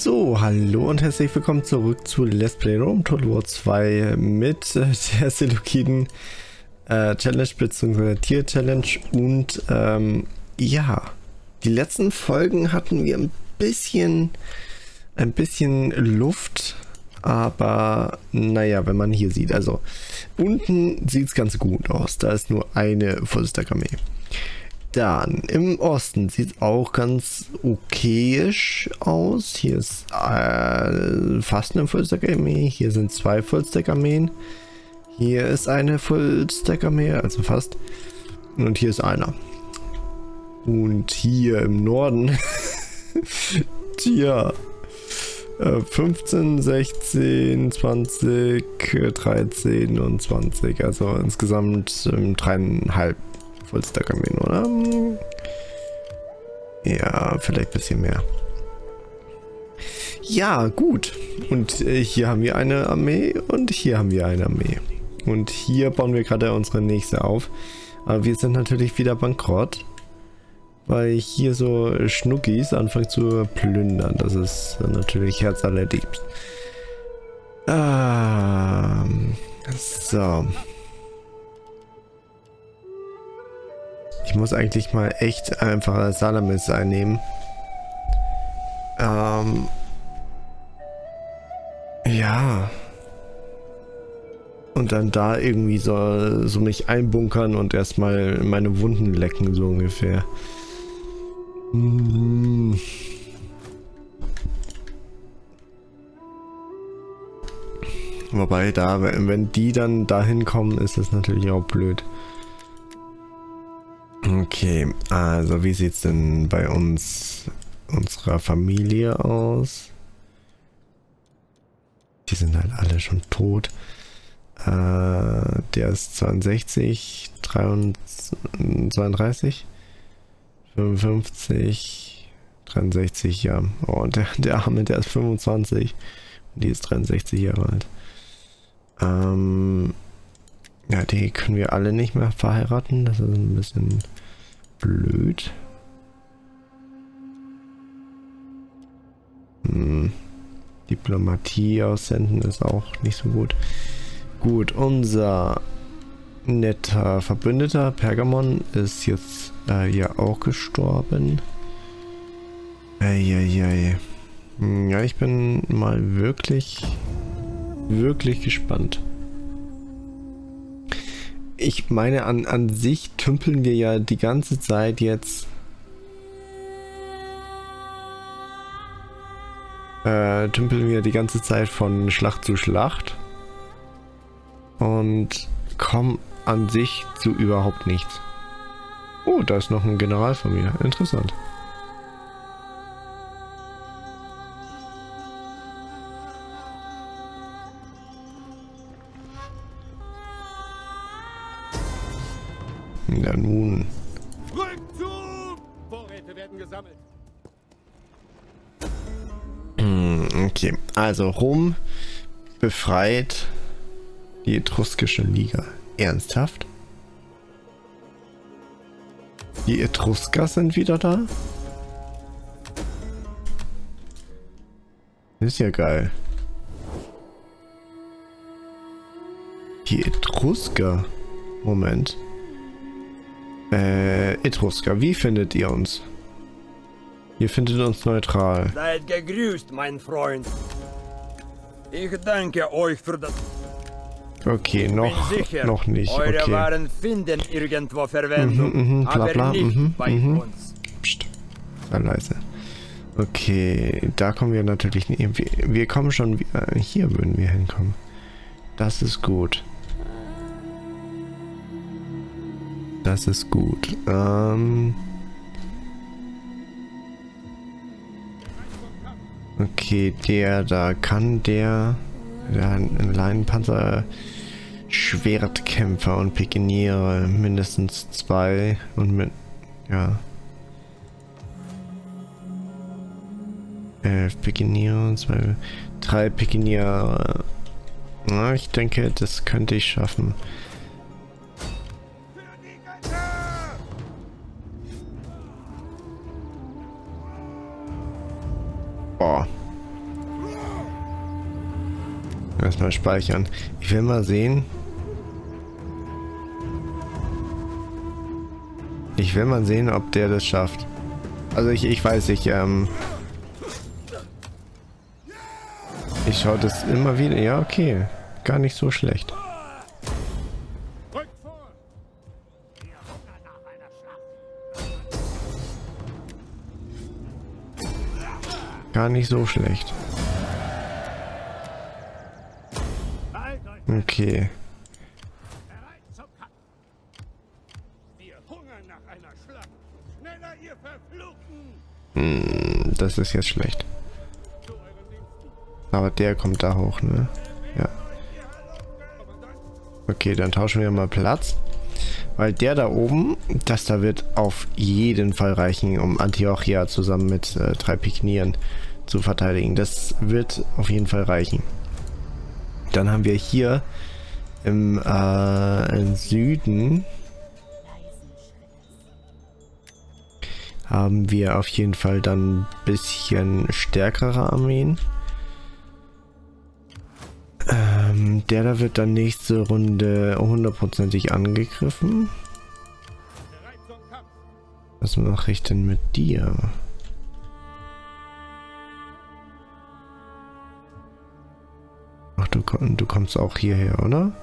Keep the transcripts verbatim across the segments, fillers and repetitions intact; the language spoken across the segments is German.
So, hallo und herzlich willkommen zurück zu Let's Play Rome Total War zwei mit äh, der Seleukiden äh, Challenge bzw. Tier Challenge und ähm, ja, die letzten Folgen hatten wir ein bisschen ein bisschen Luft, aber naja, wenn man hier sieht, also unten sieht es ganz gut aus, da ist nur eine Vollstack-Armee. Dann im Osten sieht es auch ganz okayisch aus. Hier ist äh, fast eine Fullstack-Armee. Hier sind zwei Fullstack-Armeen. Hier ist eine Fullstack-Armee, also fast. Und hier ist einer. Und hier im Norden, tja, äh, fünfzehn, sechzehn, zwanzig, dreizehn und zwanzig. Also insgesamt ähm, dreieinhalb. Vollstack-Armeen, oder? Ja, vielleicht ein bisschen mehr. Ja, gut. Und äh, hier haben wir eine Armee und hier haben wir eine Armee. Und hier bauen wir gerade unsere nächste auf. Aber wir sind natürlich wieder bankrott, weil hier so Schnuckis anfangen zu plündern. Das ist natürlich herzallerliebst. Ähm, so. Ich muss eigentlich mal echt einfach Salamis einnehmen. Ähm. Ja. Und dann da irgendwie so, so mich einbunkern und erstmal meine Wunden lecken, so ungefähr. Hm. Wobei da, wenn die dann dahin kommen, ist das natürlich auch blöd. Okay, also wie sieht es denn bei uns, unserer Familie aus? Die sind halt alle schon tot. Äh, der ist zweiundsechzig, zweiunddreißig, fünfundfünfzig, dreiundsechzig, ja. Oh, und der, der Arme, der ist fünfundzwanzig und die ist dreiundsechzig Jahre alt. Ähm... Ja, die können wir alle nicht mehr verheiraten. Das ist ein bisschen blöd. Hm. Diplomatie aussenden ist auch nicht so gut. Gut, unser netter Verbündeter Pergamon ist jetzt äh, ja auch gestorben. Eieiei. Ja, ich bin mal wirklich, wirklich gespannt. Ich meine, an, an sich tümpeln wir ja die ganze Zeit jetzt äh, tümpeln wir die ganze Zeit von Schlacht zu Schlacht und kommen an sich zu überhaupt nichts. Oh, da ist noch ein General von mir. Interessant. Ja, nun. Rückzug! Vorräte werden gesammelt. Okay, also Rom befreit die etruskische Liga. Ernsthaft? Die Etrusker sind wieder da? Ist ja geil. Die Etrusker? Moment. Äh, Etrusker, wie findet ihr uns? Ihr findet uns neutral. Seid gegrüßt, mein Freund. Ich danke euch für das. Okay, noch, sicher, noch nicht. Eure Okay. Waren finden irgendwo Verwendung, Mhm, mhm, bla, aber bla, nicht mhm, bei mhm. uns. Psst, sei leise. Okay, da kommen wir natürlich nicht. Wir, wir kommen schon wieder. Hier würden wir hinkommen. Das ist gut. Das ist gut. Ähm okay, der da kann der, der ein Leinenpanzer, Schwertkämpfer und Pikiniere, mindestens zwei und mit, ja. Elf Pikiniere und zwei, drei Pikiniere. Na, ich denke, das könnte ich schaffen. Boah. Erstmal speichern. Ich will mal sehen. Ich will mal sehen, ob der das schafft. Also ich, ich weiß nicht, ähm... Ich schaue das immer wieder. Ja, okay. Gar nicht so schlecht. Gar nicht so schlecht. Okay. Hm, das ist jetzt schlecht. Aber der kommt da hoch, ne? Ja. Okay, dann tauschen wir mal Platz. Weil der da oben, das da wird auf jeden Fall reichen, um Antiochia zusammen mit äh, drei Piknieren zu verteidigen. Das wird auf jeden Fall reichen. Dann haben wir hier im, äh, im Süden haben wir auf jeden Fall dann ein bisschen stärkere Armeen. Ähm, der da wird dann nächste Runde hundertprozentig angegriffen. Was mache ich denn mit dir? Ach, du, du kommst auch hierher, oder?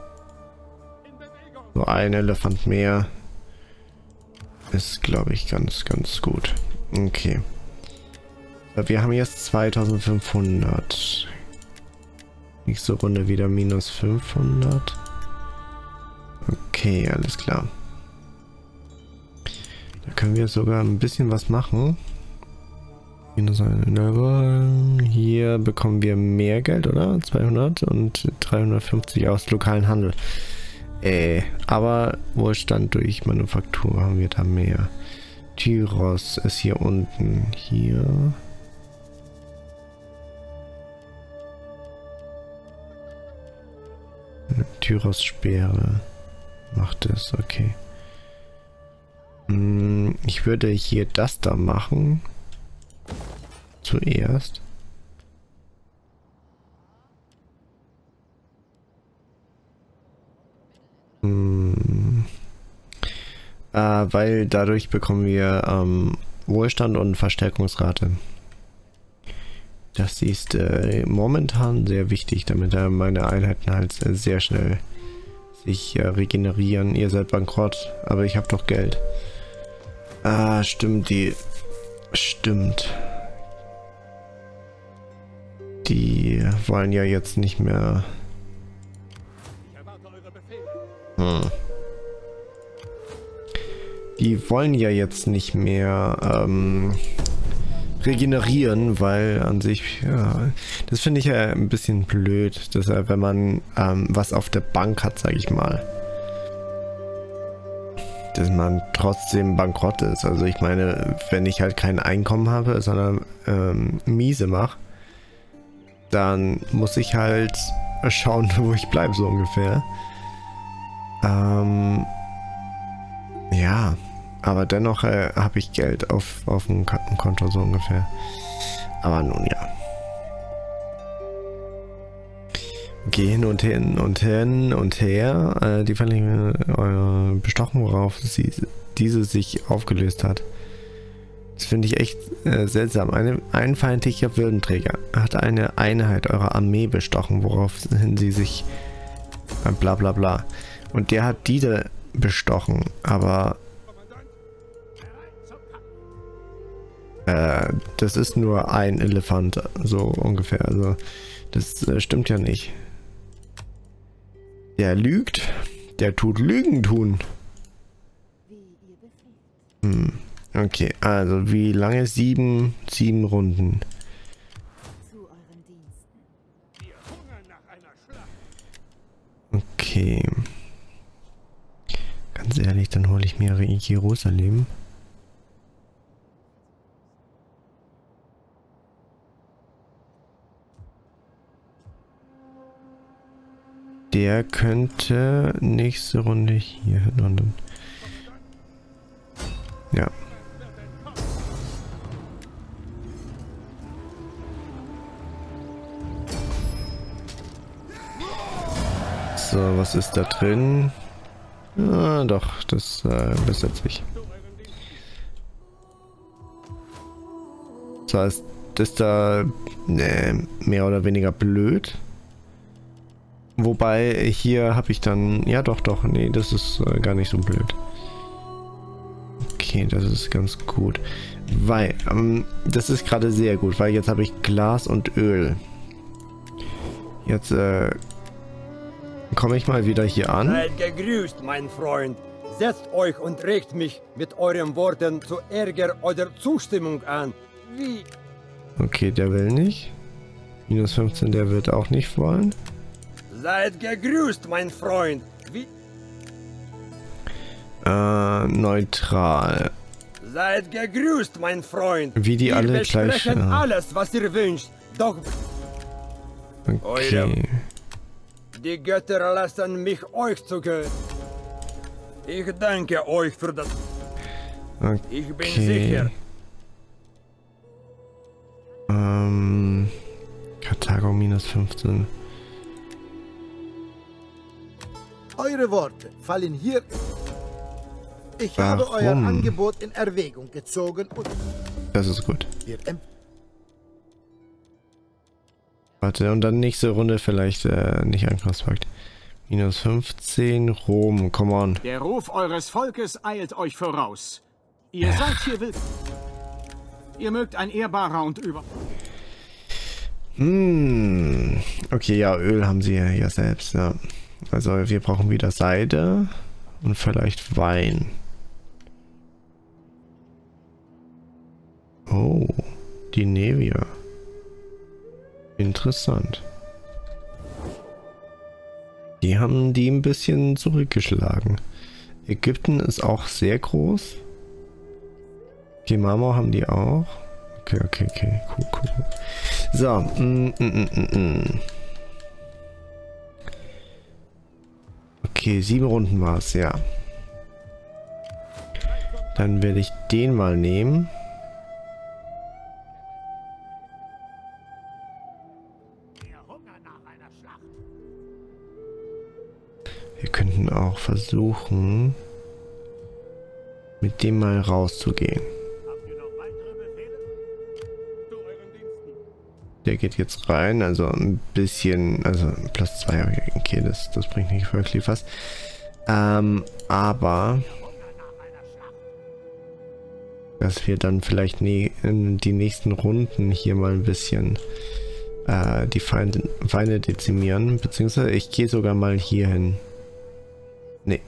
So ein Elefant mehr ist, glaube ich, ganz, ganz gut. Okay. Wir haben jetzt zweitausendfünfhundert. Nächste Runde wieder minus fünfhundert. Okay, alles klar. Da können wir sogar ein bisschen was machen. Hier bekommen wir mehr Geld, oder? zweihundert und dreihundertfünfzig aus lokalen Handel. Äh, aber Wohlstand durch Manufaktur haben wir da mehr. Tyros ist hier unten. Hier. Tyros Speere macht es, okay. Hm, ich würde hier das da machen. Zuerst. Hm. Äh, weil dadurch bekommen wir ähm, Wohlstand und Verstärkungsrate. Das ist äh, momentan sehr wichtig, damit äh, meine Einheiten halt äh, sehr schnell sich äh, regenerieren. Ihr seid bankrott, aber ich habe doch Geld. Ah, stimmt, die... Stimmt. Die wollen ja jetzt nicht mehr... Hm. Die wollen ja jetzt nicht mehr ähm, regenerieren, weil an sich, ja, das finde ich ja ein bisschen blöd, dass er, wenn man ähm, was auf der Bank hat, sage ich mal, dass man trotzdem bankrott ist. Also ich meine, wenn ich halt kein Einkommen habe, sondern ähm, miese mache, dann muss ich halt schauen, wo ich bleibe, so ungefähr. Ähm, ja, aber dennoch äh, habe ich Geld auf, auf dem Konto, so ungefähr. Aber nun ja. Geh hin und hin und hin und her. Äh, die Verlänge eure bestochen, worauf sie, diese sich aufgelöst hat. Das finde ich echt äh, seltsam. Eine, ein feindlicher Würdenträger hat eine Einheit eurer Armee bestochen, woraufhin sie sich äh, bla bla bla. Und der hat diese bestochen, aber äh, das ist nur ein Elefant, so ungefähr. Also das äh, stimmt ja nicht. Der lügt, der tut Lügen tun. Hm. Okay, also wie lange? Sieben, sieben Runden. Okay. Ganz ehrlich, dann hole ich mir Jerusalem. Der könnte nächste Runde hier landen. Ja. So, was ist da drin? Ah, doch, das äh, besetze ich. Das heißt, das ist da ne, mehr oder weniger blöd. Wobei, hier habe ich dann... Ja, doch, doch. Nee, das ist äh, gar nicht so blöd. Okay, das ist ganz gut. Weil, ähm, das ist gerade sehr gut, weil jetzt habe ich Glas und Öl. Jetzt, äh... komme ich mal wieder hier an. Seid gegrüßt, mein Freund. Setzt euch und regt mich mit euren Worten zu Ärger oder Zustimmung an. Wie... Okay, der will nicht. Minus fünfzehn, der wird auch nicht wollen. Seid gegrüßt, mein Freund. Wie... Äh, neutral. Seid gegrüßt, mein Freund. Wie die Wir alle gleich... besprechen Äh, alles, was ihr wünscht. Doch okay. die Götter lassen mich euch zu gehören. Ich danke euch für das. Okay. Ich bin sicher. Ähm... Karthago minus fünfzehn. Eure Worte fallen hier. Ich Warum? habe euer Angebot in Erwägung gezogen und Das ist gut. wir em- Warte, und dann nächste Runde vielleicht äh, nicht Angriffspakt. Minus fünfzehn, Rom, come on. Der Ruf eures Volkes eilt euch voraus. Ihr seid hier willkommen. Ihr mögt ein ehrbarer und über... Hm. Okay, ja, Öl haben sie ja, ja selbst, ja. Also wir brauchen wieder Seide und vielleicht Wein. Oh, die Nevia. Interessant. Die haben die ein bisschen zurückgeschlagen. Ägypten ist auch sehr groß. Okay, Marmor haben die auch. Okay, okay, okay. Cool, cool. So. Mm, mm, mm, mm. Okay, sieben Runden war es, ja. Dann werde ich den mal nehmen. Wir könnten auch versuchen, mit dem mal rauszugehen. Der geht jetzt rein, also ein bisschen, also plus zwei, okay, das, das bringt nicht wirklich was. Ähm, aber dass wir dann vielleicht nie in die nächsten Runden hier mal ein bisschen äh, die Feinde, Feinde dezimieren, beziehungsweise ich gehe sogar mal hier hin. Nee.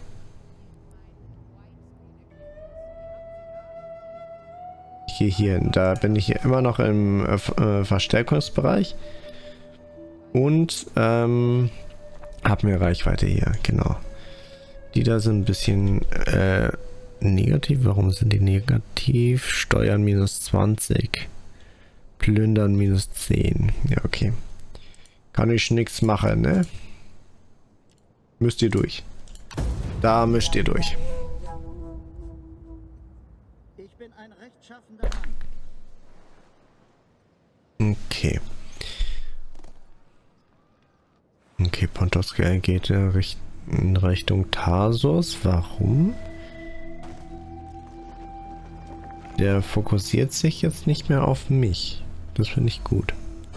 Ich gehe hier hin. Da bin ich hier immer noch im äh, Verstärkungsbereich. Und ähm, habe mir Reichweite hier, genau. Die da sind ein bisschen äh, negativ. Warum sind die negativ? Steuern minus zwanzig. Plündern minus zehn. Ja, okay. Kann ich nichts machen, ne? Müsst ihr durch. Da müsst ihr durch. Ich bin ein rechtschaffender Mann. Okay. Okay, Pontos geht in Richtung Tarsus. Warum? Der fokussiert sich jetzt nicht mehr auf mich. Das finde ich gut.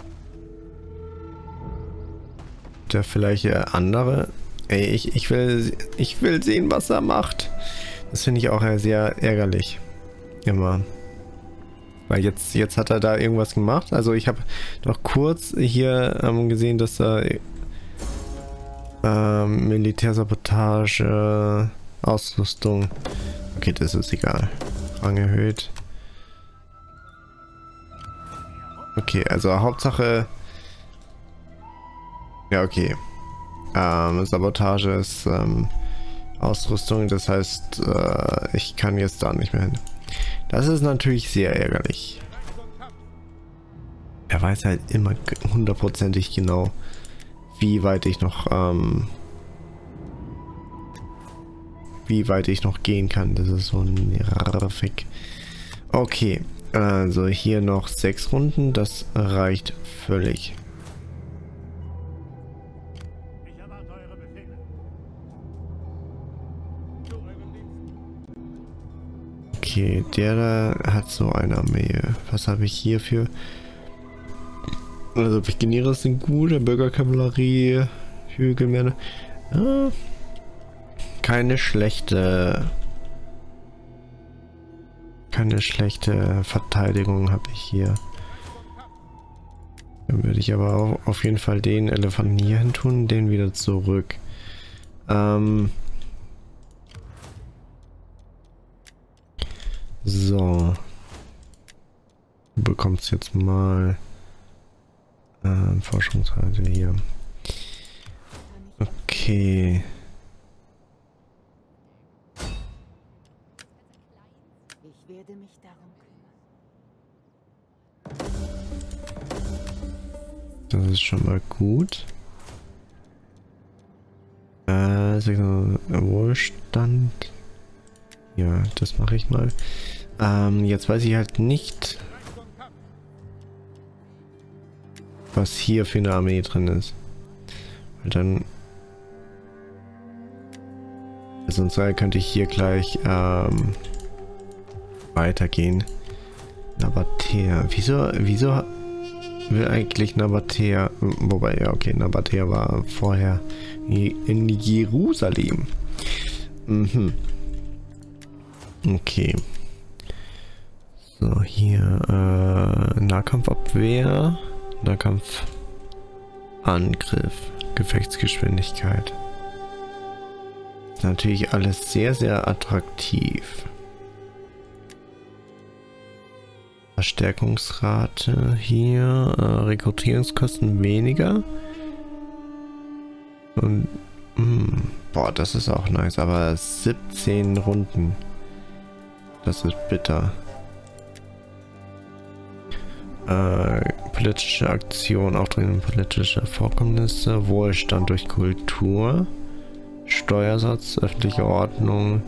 Der vielleicht andere... Ey, ich, ich, will, ich will sehen, was er macht. Das finde ich auch sehr ärgerlich. Immer. Weil jetzt, jetzt hat er da irgendwas gemacht. Also ich habe noch kurz hier ähm, gesehen, dass er ähm, Militärsabotage, Ausrüstung. Okay, das ist egal. Rang erhöht. Okay, also Hauptsache... Ja, okay. Ähm, Sabotage ist ähm, Ausrüstung, das heißt, äh, ich kann jetzt da nicht mehr hin. Das ist natürlich sehr ärgerlich. Er weiß halt immer hundertprozentig genau, wie weit ich noch, ähm, wie weit ich noch gehen kann. Das ist so nervig. Okay, also hier noch sechs Runden, das reicht völlig. Okay, der da hat so eine Armee. Was habe ich hier für? Also Pikiniere sind gut, Bürgerkavallerie, Hügelmänner. Ja, keine schlechte... Keine schlechte Verteidigung habe ich hier. Dann würde ich aber auch auf jeden Fall den Elefanten hier hin tun, den wieder zurück. Ähm... So. Du bekommst jetzt mal äh, Forschungsseite hier. Okay. Ich werde mich darum kümmern. Das ist schon mal gut. Äh, Wohlstand. Ja, das mache ich mal. Ähm, jetzt weiß ich halt nicht, was hier für eine Armee drin ist. Weil dann... Sonst könnte ich hier gleich ähm, weitergehen. Nabatea. Wieso, wieso will eigentlich Nabatea... Wobei, ja, okay, Nabatea war vorher in Jerusalem. Mhm. Okay. So, hier äh, Nahkampfabwehr, Nahkampfangriff, Gefechtsgeschwindigkeit. Ist natürlich alles sehr, sehr attraktiv. Verstärkungsrate hier, äh, Rekrutierungskosten weniger. Und, mh, boah, das ist auch nice, aber siebzehn Runden. Das ist bitter. Äh, politische Aktion, Auftreten politische Vorkommnisse, Wohlstand durch Kultur, Steuersatz, öffentliche Ordnung.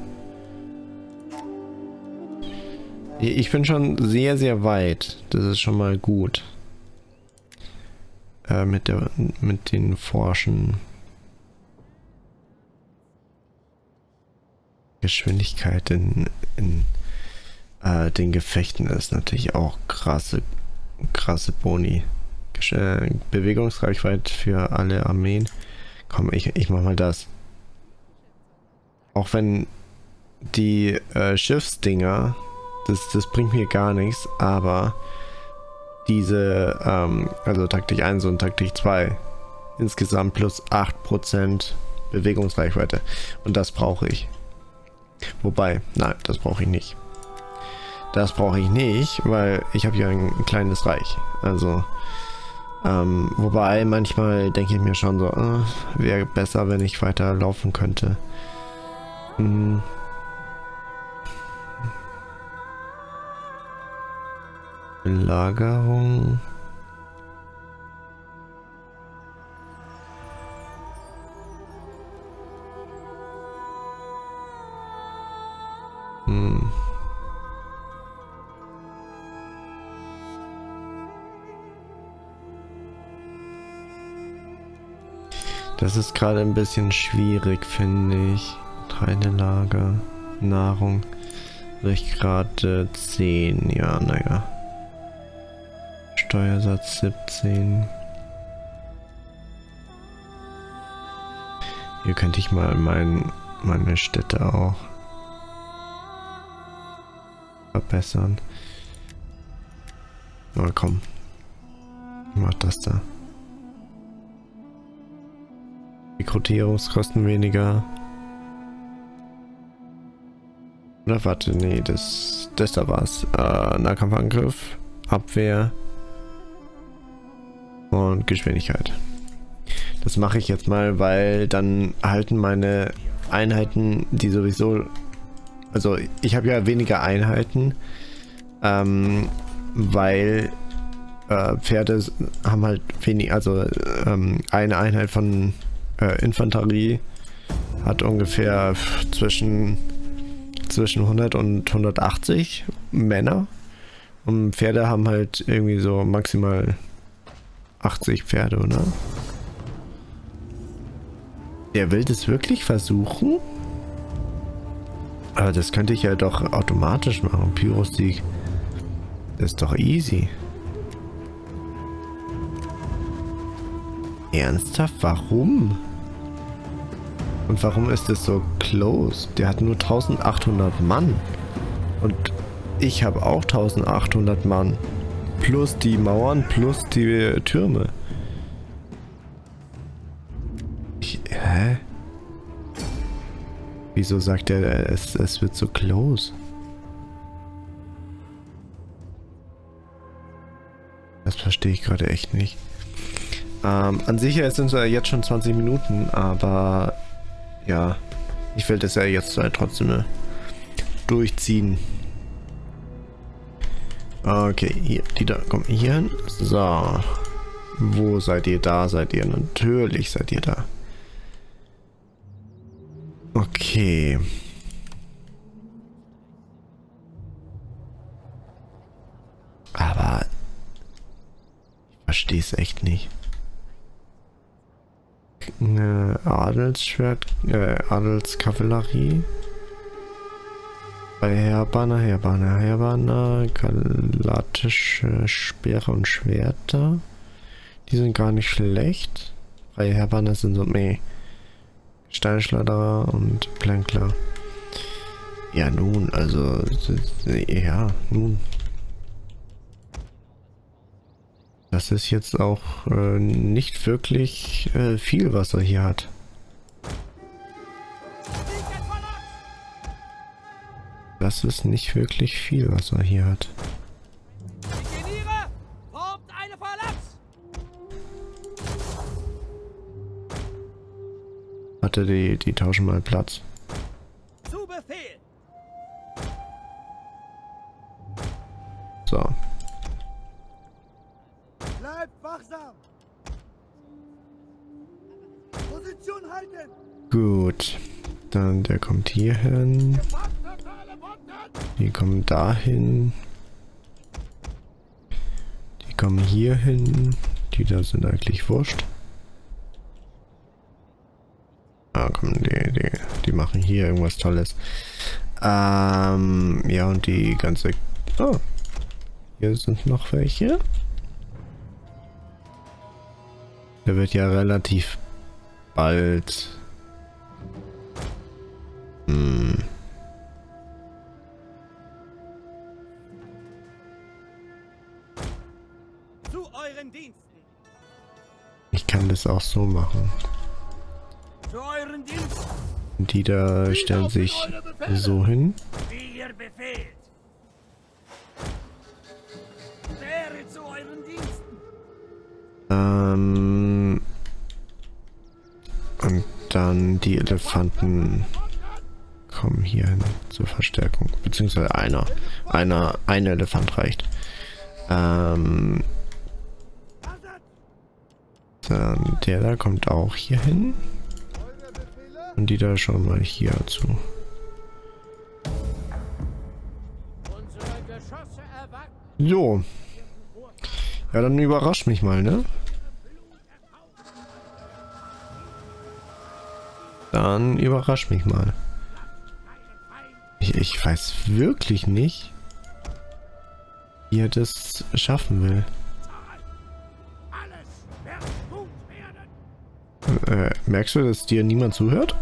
Ich bin schon sehr, sehr weit. Das ist schon mal gut. Äh, mit der, mit den Forschen. Geschwindigkeit in, in äh, den Gefechten ist natürlich auch krasse, krasse Boni. Gesch äh, Bewegungsreichweite für alle Armeen. Komm, ich, ich mach mal das. Auch wenn die äh, Schiffsdinger, das, das bringt mir gar nichts, aber diese, ähm, also Taktik eins und Taktik zwei, insgesamt plus acht Prozent Bewegungsreichweite. Und das brauche ich. Wobei, nein, das brauche ich nicht. Das brauche ich nicht, weil ich habe ja ein kleines Reich. Also, ähm, wobei manchmal denke ich mir schon so, äh, wäre besser, wenn ich weiter laufen könnte. Hm. Belagerung. Hm. Das ist gerade ein bisschen schwierig, finde ich. Getreidelager, Nahrung, Richtgrade zehn, ja, naja. Steuersatz siebzehn. Hier könnte ich mal mein, meine Städte auch verbessern. Aber komm, ich mach das da. Rekrutierungskosten weniger. Oder warte, nee, das, das da war's. Äh, Nahkampfangriff, Abwehr und Geschwindigkeit. Das mache ich jetzt mal, weil dann halten meine Einheiten, die sowieso... Also ich habe ja weniger Einheiten, ähm, weil äh, Pferde haben halt wenig, also ähm, eine Einheit von äh, Infanterie hat ungefähr zwischen zwischen hundert und hundertachtzig Männer und Pferde haben halt irgendwie so maximal achtzig Pferde, oder? Der will das wirklich versuchen? Aber das könnte ich ja doch automatisch machen. Pyrostick. Das ist doch easy. Ernsthaft? Warum? Und warum ist es so close? Der hat nur eintausendachthundert Mann. Und ich habe auch eintausendachthundert Mann. Plus die Mauern, plus die Türme. Ich, hä? Wieso sagt er, es, es wird so close? Das verstehe ich gerade echt nicht. Ähm, an sich sind es ja jetzt schon zwanzig Minuten, aber ja, ich will das ja jetzt halt trotzdem äh, durchziehen. Okay, hier, die da, kommen hier hin. So. Wo seid ihr? Da seid ihr. Natürlich seid ihr da. Okay. Aber ich verstehe es echt nicht. Eine Adelsschwert, äh, Adelskavallerie. Bei Herbanner, Herbanner, Herbanner, galatische Speere und Schwerter. Die sind gar nicht schlecht. Bei Herbanner sind so, meh. Steinschleuderer und Plänkler. Ja, nun, also, ja, nun. Das ist jetzt auch äh, nicht wirklich äh, viel, was er hier hat. Das ist nicht wirklich viel, was er hier hat. Hatte die, die tauschen mal Platz. Zu Befehl. So. Bleibt wachsam. Position halten. Gut. Dann der kommt hier hin. Die kommen dahin. Die kommen hier hin. Die da sind eigentlich wurscht. Ah, komm, die, die, die machen hier irgendwas Tolles. Ähm, ja, und die ganze... Oh, hier sind noch welche. Der wird ja relativ bald... Hm. Zu euren Diensten. Ich kann das auch so machen. Zu euren Diensten. Die da stellen sich so hin. Wie ihr befehlt. Wäre zu euren Diensten. Ähm, und dann die Elefanten kommen hier hin zur Verstärkung. Beziehungsweise einer. Einer, ein Elefant reicht. Ähm, dann der da kommt auch hier hin. Und die da schauen mal hier zu. So. Ja, dann überrascht mich mal, ne? Dann überrascht mich mal. Ich, ich weiß wirklich nicht, wie er das schaffen will. Äh, merkst du, dass dir niemand zuhört?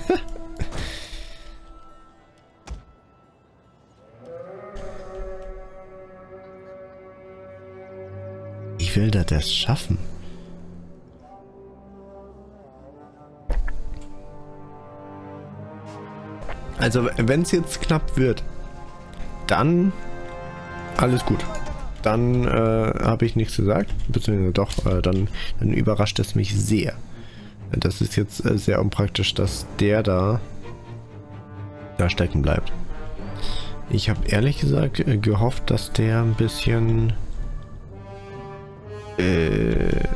Wie will der das schaffen? Also, wenn es jetzt knapp wird, dann alles gut. Dann äh, habe ich nichts gesagt, beziehungsweise doch, äh, dann, dann überrascht es mich sehr. Das ist jetzt äh, sehr unpraktisch, dass der da da stecken bleibt. Ich habe ehrlich gesagt äh, gehofft, dass der ein bisschen äh,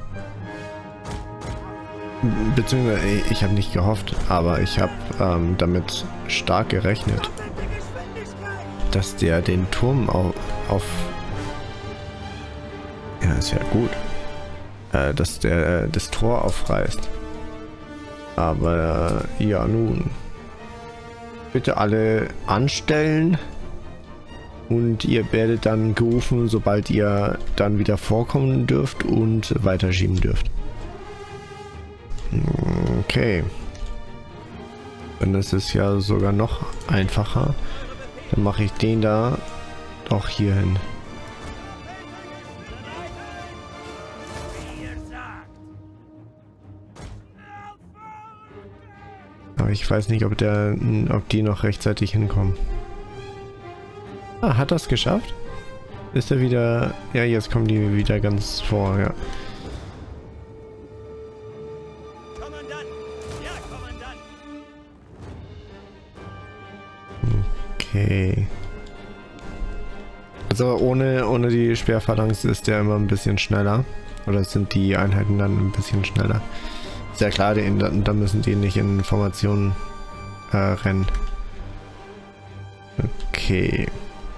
beziehungsweise ich habe nicht gehofft, aber ich habe ähm, damit stark gerechnet, dass der den Turm auf, auf ja, ist ja gut, äh, dass der äh, das Tor aufreißt. Aber äh, ja, nun. bitte alle anstellen. Und ihr werdet dann gerufen, sobald ihr dann wieder vorkommen dürft und weiterschieben dürft. Okay. Dann ist es ja sogar noch einfacher. Dann mache ich den da doch hier hin. Aber ich weiß nicht, ob der, ob die noch rechtzeitig hinkommen. Ah, hat das geschafft? Ist er wieder... Ja, jetzt kommen die wieder ganz vor, ja. Kommandant! Ja, Kommandant! Okay. Also ohne, ohne die Speerphalanx ist der immer ein bisschen schneller. Oder sind die Einheiten dann ein bisschen schneller. Ist ja klar, die, da müssen die nicht in Formationen äh, rennen. Okay.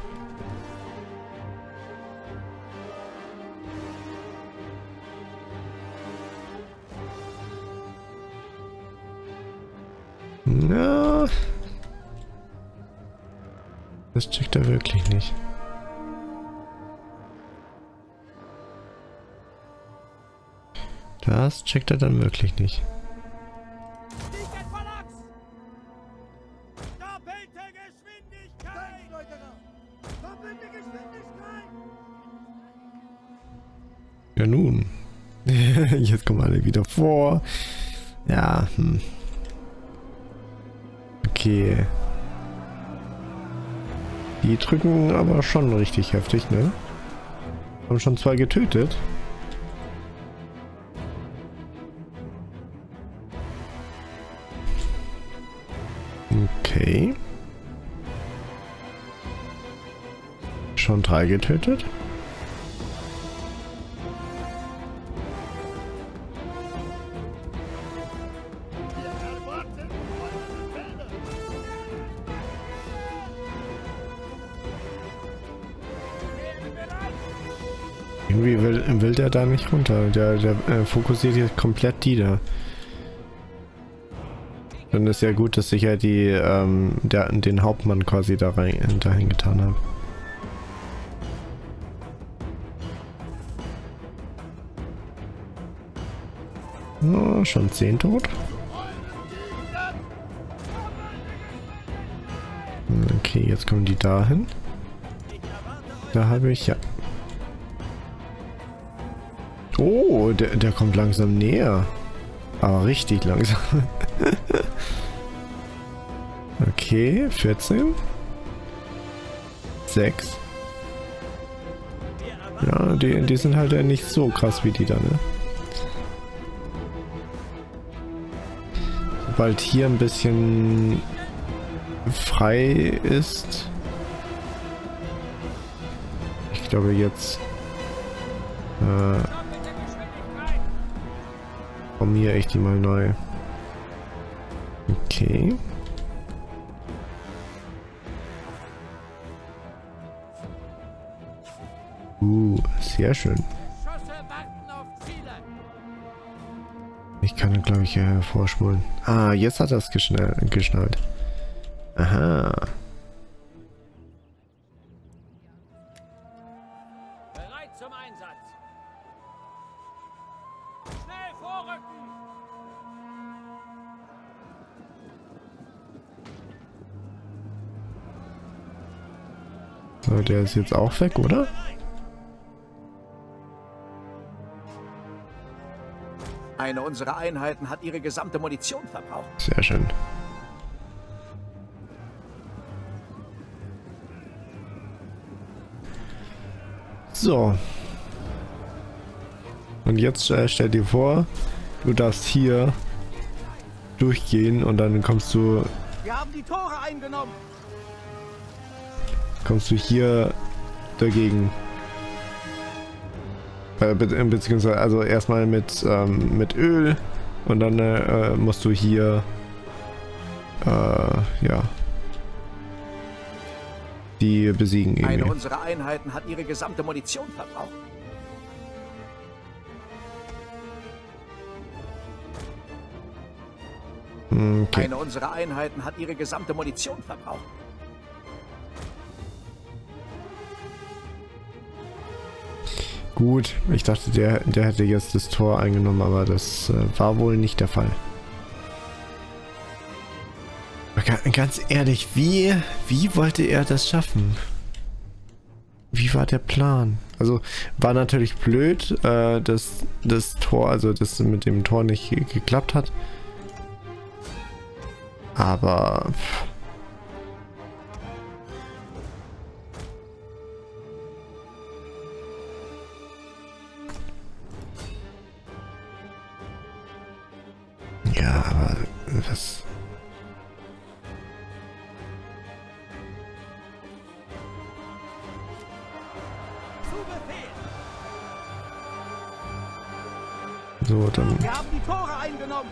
Na, das checkt er wirklich nicht. Das checkt er dann wirklich nicht. Doppelte Geschwindigkeit! Doppelte Geschwindigkeit! Ja nun. Jetzt kommen alle wieder vor. Ja, hm. Okay. Die drücken aber schon richtig heftig, ne? Haben schon zwei getötet. Okay. Schon drei getötet. Irgendwie will, will der da nicht runter. Der, der äh, fokussiert hier komplett die da. Dann ist ja gut, dass ich ja die, ähm, der, den Hauptmann quasi da rein, dahin getan habe. Oh, schon zehn tot. Okay, jetzt kommen die dahin. Da habe ich ja... Oh, der, der kommt langsam näher. Aber richtig langsam. Okay, vierzehn. sechs. Ja, die, die sind halt ja nicht so krass wie die da, ne? Sobald hier ein bisschen frei ist. Ich glaube jetzt... Äh, formiere ich die mal neu. Okay. Uh, sehr schön. Ich kann, glaube ich, hier vorspulen. Ah, jetzt hat er es geschnallt. Aha. Bereit zum Einsatz. Schnell vorrücken. So, der ist jetzt auch weg, oder? Eine unserer Einheiten hat ihre gesamte Munition verbraucht. Sehr schön. So. Und jetzt äh, stell dir vor, du darfst hier durchgehen und dann kommst du... Wir haben die Tore eingenommen. Kommst du hier dagegen. Be be beziehungsweise also erstmal mit, ähm, mit Öl und dann äh, musst du hier äh, ja die besiegen irgendwie. Eine unserer Einheiten hat ihre gesamte Munition verbraucht. Okay. Eine unserer Einheiten hat ihre gesamte Munition verbraucht. Gut, ich dachte, der, der hätte jetzt das Tor eingenommen, aber das äh, war wohl nicht der Fall. Aber ganz ehrlich, wie, wie wollte er das schaffen? Wie war der Plan? Also war natürlich blöd, äh, dass das Tor, also das mit dem Tor nicht geklappt hat. Aber ja, aber was? So, dann. Wir haben die Tore eingenommen.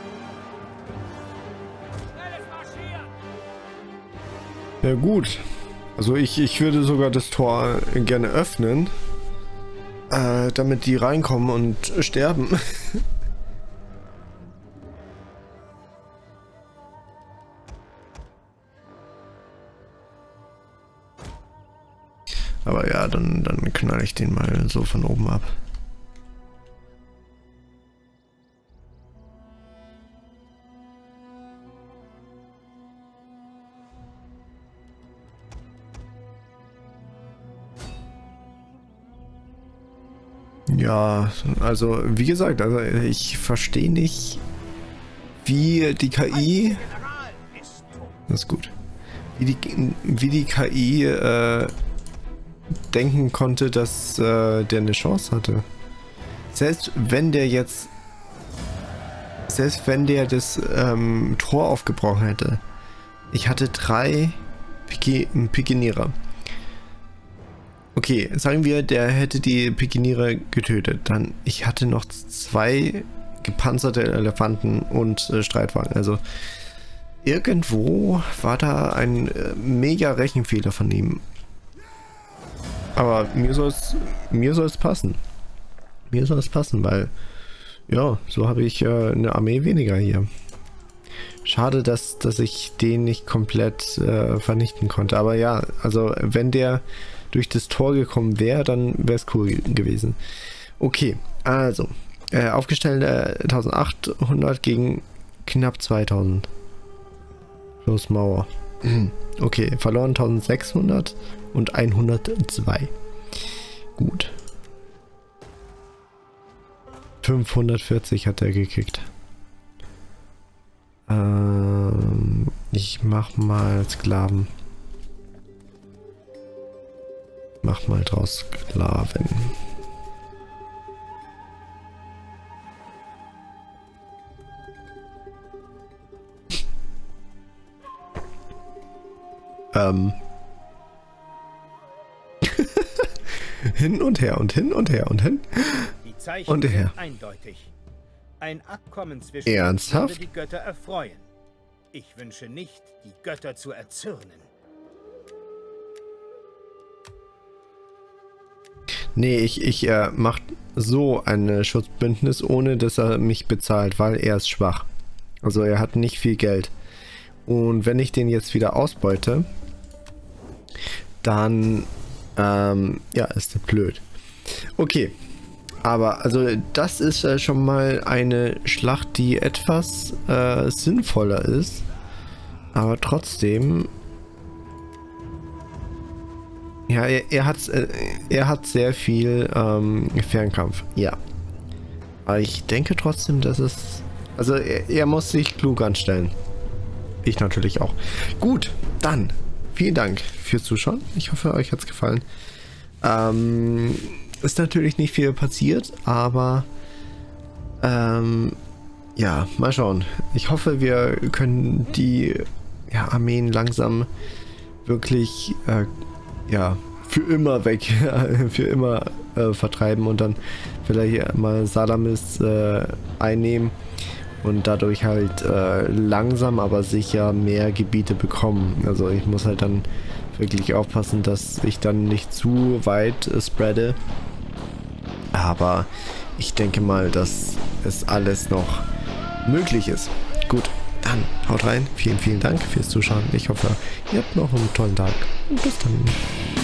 Schnelles Marschieren! Ja gut. Also ich, ich würde sogar das Tor gerne öffnen, äh, damit die reinkommen und sterben. Aber ja, dann, dann knall ich den mal so von oben ab. Ja, also wie gesagt, also ich verstehe nicht, wie die K I, das ist gut, wie die, wie die K I äh, denken konnte, dass äh, der eine Chance hatte. Selbst wenn der jetzt, selbst wenn der das ähm, Tor aufgebrochen hätte. Ich hatte drei Piki Pikinierer. Okay, sagen wir, der hätte die Pikiniere getötet. Dann, ich hatte noch zwei gepanzerte Elefanten und äh, Streitwagen. Also irgendwo war da ein äh, mega Rechenfehler von ihm. Aber mir soll es mir soll es passen. Mir soll es passen, weil ja, so habe ich äh, eine Armee weniger hier. Schade, dass, dass ich den nicht komplett äh, vernichten konnte. Aber ja, also wenn der durch das Tor gekommen wäre, dann wäre es cool gewesen. Okay, also äh, aufgestellt äh, eintausendachthundert gegen knapp zweitausend. Plus Mauer. Okay, verloren eintausendsechshundert und hundertzwei. Gut. fünfhundertvierzig hat er gekriegt. Ähm, ich mach mal Sklaven. Mach mal draus Sklaven. ähm. Hin und her und hin und her und hin. Die Zeichen und her. sind eindeutig. Ein Abkommen zwischen Ernsthaft? uns würde die Götter erfreuen. Ich wünsche nicht, die Götter zu erzürnen. Nee, ich, ich äh, mach so ein Schutzbündnis, ohne dass er mich bezahlt, weil er ist schwach. Also er hat nicht viel Geld. Und wenn ich den jetzt wieder ausbeute, dann ähm, ja, ist der blöd. Okay. Aber also das ist äh, schon mal eine Schlacht, die etwas äh, sinnvoller ist. Aber trotzdem... Ja, er, er, hat, äh, er hat sehr viel ähm, Fernkampf. Ja. Aber ich denke trotzdem, dass es... Also er, er muss sich klug anstellen. Ich natürlich auch. Gut, dann vielen Dank fürs Zuschauen. Ich hoffe, euch hat es gefallen. Ähm... Ist natürlich nicht viel passiert, aber ähm, ja, mal schauen. Ich hoffe, wir können die ja, Armeen langsam wirklich äh, ja, für immer weg, für immer äh, vertreiben und dann vielleicht mal Salamis äh, einnehmen und dadurch halt äh, langsam, aber sicher mehr Gebiete bekommen. Also ich muss halt dann wirklich aufpassen, dass ich dann nicht zu weit äh, spreade. Aber ich denke mal, dass es alles noch möglich ist. Gut, Dann haut rein. Vielen, vielen Dank fürs Zuschauen. Ich hoffe, ihr habt noch einen tollen Tag. Und bis dann.